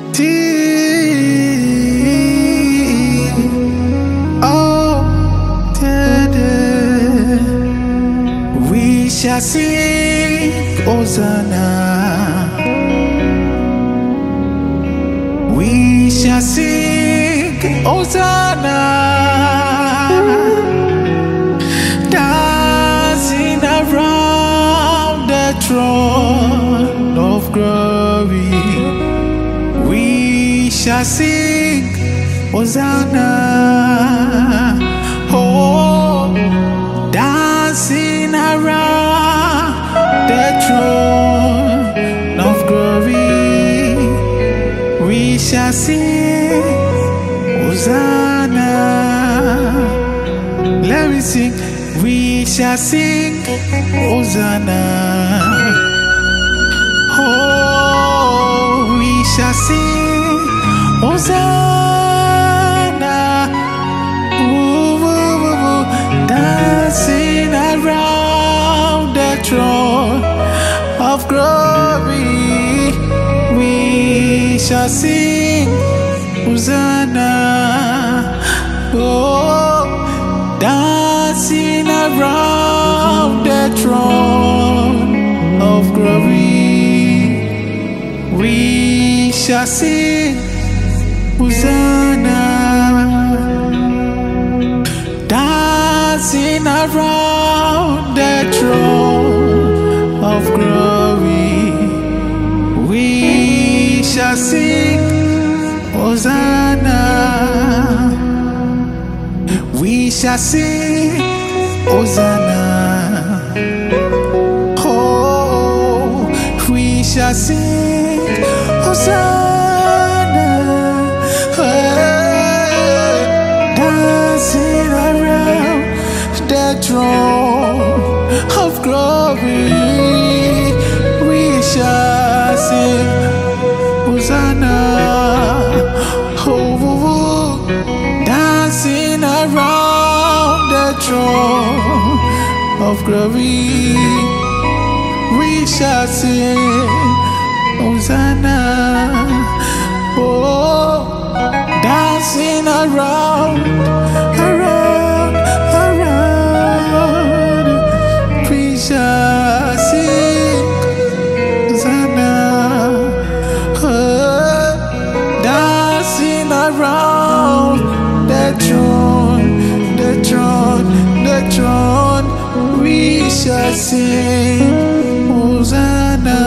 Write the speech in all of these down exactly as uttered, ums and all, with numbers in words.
Oh, we shall sing Hosanna. We shall sing Hosanna, dancing around the throne of glory. We shall sing Hosanna, oh, dancing around the throne of glory. We shall sing Hosanna. Let me sing. We shall sing Hosanna. Oh, we shall sing Hosanna. Ooh, ooh, ooh, ooh. Dancing around the throne of glory. We shall sing Hosanna. Oh, dancing around the throne of glory. We shall sing Hosanna, dancing around the throne of glory. We shall sing Hosanna. We shall sing Hosanna. Oh, we shall sing Hosanna. Oh, dancing around the throne of glory. We shall sing Hosanna. Oh, dancing around the throne of glory. We shall sing Hosanna. Oh, dancing around, around, around. We shall sing Hosanna. Oh, dancing around the throne, the throne, the throne. We shall sing Hosanna.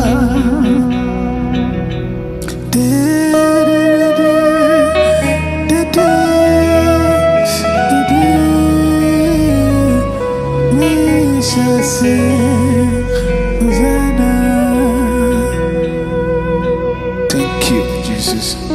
We shall sing Hosanna. Thank you, Jesus.